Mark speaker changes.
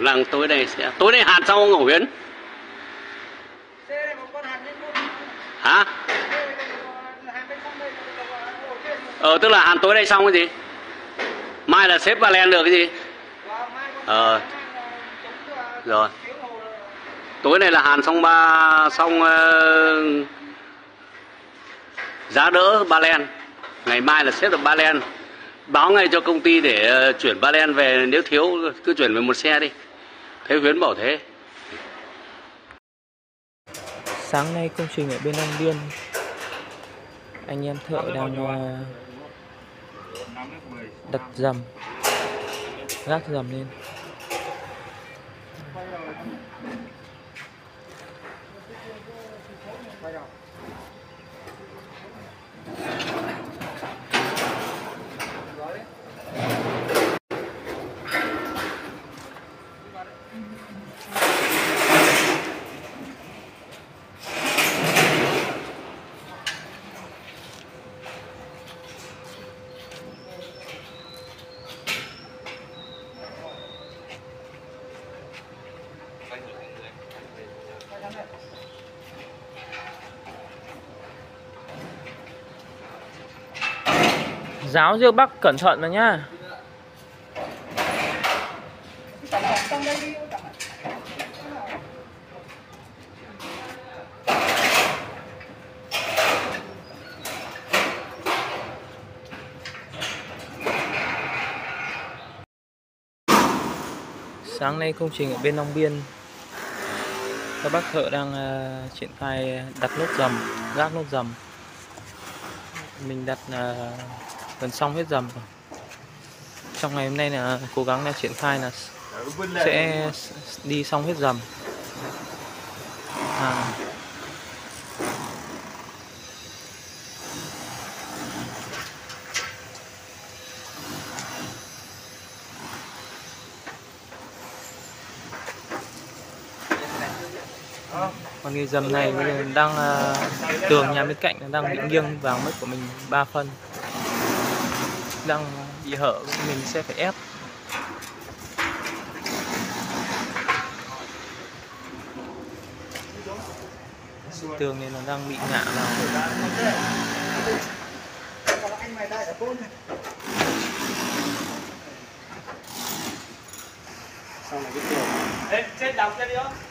Speaker 1: năng tối nay hàn xong không Ngọc Huyến? Hả? Tức là hàn tối nay xong cái gì? Mai là xếp Valen được cái gì? Rồi. Tối nay là hàn xong giá đỡ Valen. Ngày mai là xếp được Valen. Báo ngay cho công ty để chuyển Valen về, nếu thiếu cứ chuyển về một xe đi. Thế Huyến bảo thế.
Speaker 2: Sáng nay công trình ở bên Long Biên, anh em thợ đang đặt dầm, gác dầm lên. Giáo Diêu Bắc cẩn thận vào nhá. Sáng nay công trình ở bên Long Biên, các bác thợ đang triển khai đặt lốp dầm, gác lốp dầm. Mình đặt gần xong hết dầm rồi. Trong ngày hôm nay là cố gắng là triển khai là sẽ đi xong hết dầm. Còn cái dầm này bây giờ đang tường nhà bên cạnh đang bị nghiêng vào mất của mình 3 phân, đang bị hở, mình sẽ phải ép. Tường này nó đang bị ngã vào.
Speaker 3: Xong này cái tường. Ê, chết đọc ra đi không?